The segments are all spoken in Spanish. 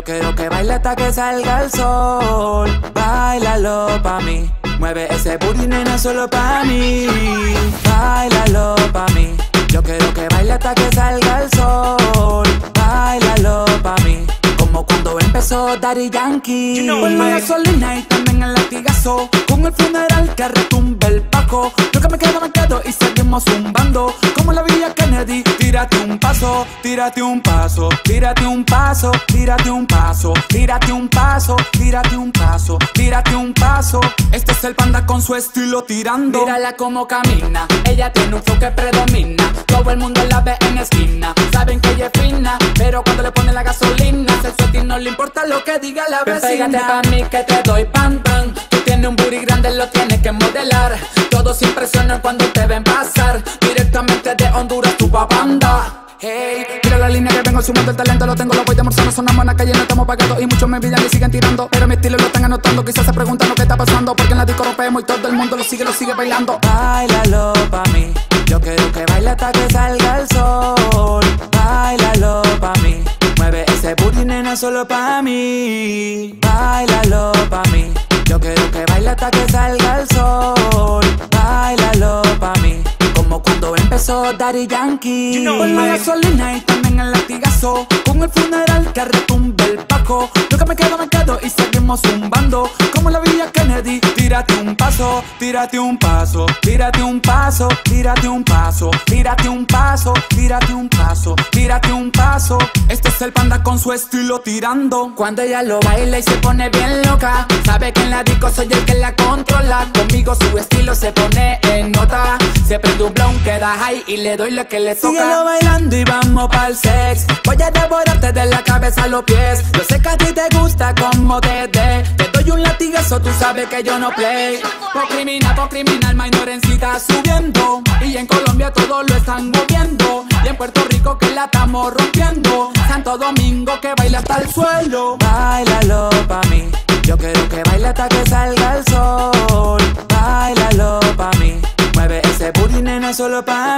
Yo quiero que baile hasta que salga el sol. Báilalo pa' mí. Mueve ese booty, nena, solo pa' mí. Báilalo pa' mí. Yo quiero que baile hasta que salga el sol. Báilalo pa' mí. Como cuando empezó Daddy Yankee. Con la gasolina y también el latigazo. Con el funeral que retumbe el paco. Lo que me quedo y seguimos zumbando. Como la Villa Kennedy. Tírate un paso, tírate un paso, tírate un paso, tírate un paso, tírate un paso, tírate un paso, tírate un paso. Este es el panda con su estilo tirando. Mírala como camina, ella tiene un flow que predomina. Todo el mundo la ve en esquina. Saben que ella es fina, pero cuando le pone la gasolina, sexo a ti no le importa lo que diga la vecina. Pégate pa' mí que te doy pan pan. Tú tienes un booty grande, lo tienes que modelar. Todos impresionan cuando te ven pasar. Directamente de Honduras, tu banda. Hey, mira la línea que vengo sumando el talento, lo tengo, lo voy demostrando. Sonamos en la calle, no estamos pagados y muchos me envidian y siguen tirando. Pero mi estilo lo están anotando, quizás se preguntan lo que está pasando. Porque en la disco rompemos y todo el mundo lo sigue bailando. Báilalo pa' mí, yo quiero que baile hasta que salga el sol. Báilalo pa' mí, mueve ese booty, nena, solo pa' mí. Báilalo pa' mí, yo quiero que baile hasta que salga el sol. Báilalo pa' mí. Como cuando empezó Daddy Yankee. Con la gasolina y también el latigazo. Con el funeral que retumbe el paco. Lo que me quedo y seguimos zumbando. Como la Villa Kennedy. Tírate un paso, tírate un paso, tírate un paso, tírate un paso, tírate un paso, tírate un paso, tírate un paso. Este es el panda con su estilo tirando. Cuando ella lo baila y se pone bien loca, sabe que en la disco soy el que la controla. Conmigo su estilo se pone en nota. Se prende un blunt, queda high y le doy lo que le toca. Síguelo bailando y vamos pa'l sex. Voy a devorarte de la cabeza a los pies. Yo sé que a ti te gusta como te doy un latigazo, tú sabes que yo no play. Por criminal, Mainorencita subiendo. Y en Colombia todo lo están moviendo. Y en Puerto Rico que la estamos rompiendo. Santo Domingo que baila hasta el suelo. Báilalo pa' mí, yo quiero que baile hasta que salga el sol. Báilalo pa' mí, mueve ese booty, nena, solo pa'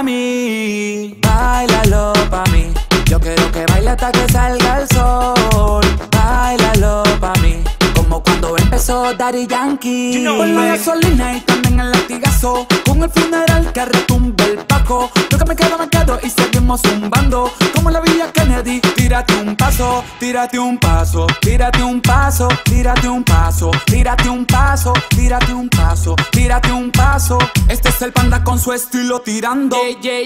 mí. Báilalo pa' mí, yo quiero que baile hasta que salga el sol. Báilalo pa' mí, como cuando empezó Daddy Yankee. Con la gasolina y también el latigazo. Con el funeral que retumbe el paco. Lo que me quedo y seguimos zumbando. Como la Villa Kennedy. Tírate un paso, tírate un paso, tírate un paso, tírate un paso, tírate un paso, tírate un paso, tírate un paso. Este es el panda con su estilo tirando.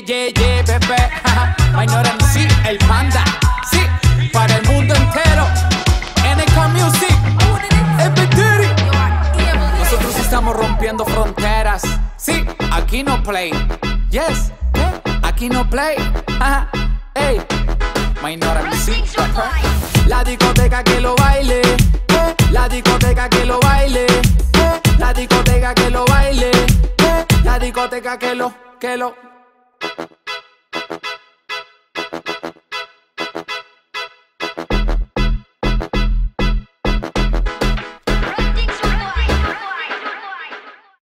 Bebé. Mainorenci, el panda. Sí, para el mundo entero. NK Music. Nosotros estamos rompiendo fronteras. Sí, aquí no play. Yes, aquí no play. Ey, Mainorenci. La discoteca que lo baile. La discoteca que lo baile. La discoteca que lo baile. La discoteca que lo